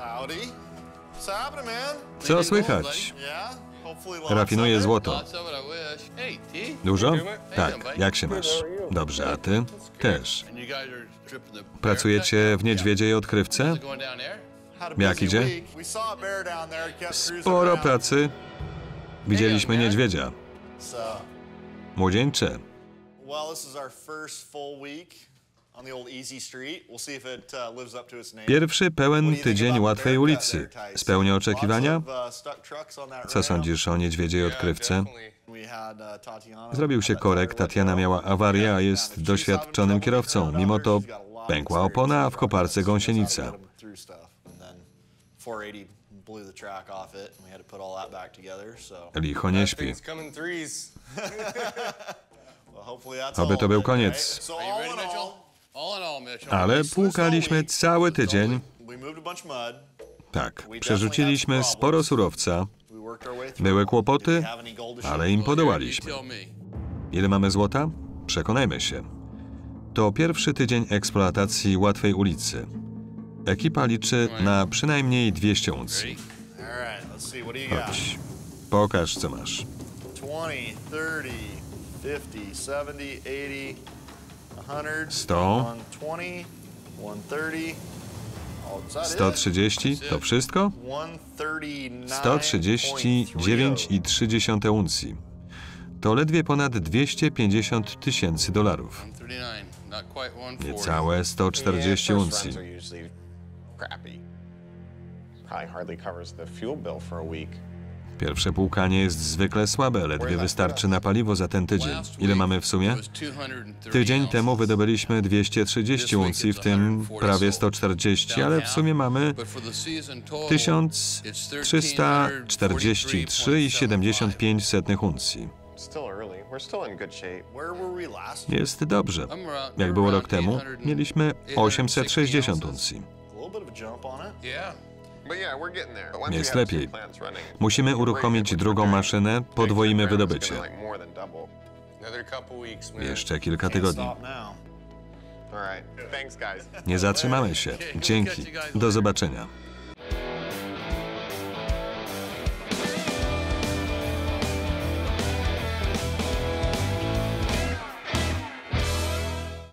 Co słychać? Rafinuję złoto. Dużo? Tak. Jak się masz? Dobrze, a ty? Też. Pracujecie w niedźwiedziej odkrywce? Jak idzie? Sporo pracy. Widzieliśmy niedźwiedzia. Młodzieńcze. Pierwszy pełen tydzień łatwej ulicy. Spełnia oczekiwania? Co sądzisz o niedźwiedziej odkrywce? Zrobił się korek, Tatiana miała awarię, a jest doświadczonym kierowcą. Mimo to pękła opona, a w koparce gąsienica. Licho nie śpi. Oby to był koniec. Ale płukaliśmy cały tydzień. Tak, przerzuciliśmy sporo surowca. Były kłopoty, ale im podołaliśmy. Ile mamy złota? Przekonajmy się. To pierwszy tydzień eksploatacji łatwej ulicy. Ekipa liczy na przynajmniej 200 uncji. Chodź, pokaż, co masz. 100, 130, to wszystko? 139,3 uncji. To ledwie ponad 250 tysięcy dolarów. Niecałe 140 uncji. Pierwsze płukanie jest zwykle słabe, ledwie wystarczy na paliwo za ten tydzień. Ile mamy w sumie? Tydzień temu wydobyliśmy 230 uncji, w tym prawie 140, ale w sumie mamy 1343,75 uncji. Jest dobrze. Jak było rok temu, mieliśmy 860 uncji. Jest lepiej. Musimy uruchomić drugą maszynę, podwoimy wydobycie. Jeszcze kilka tygodni. Nie zatrzymamy się. Dzięki. Do zobaczenia.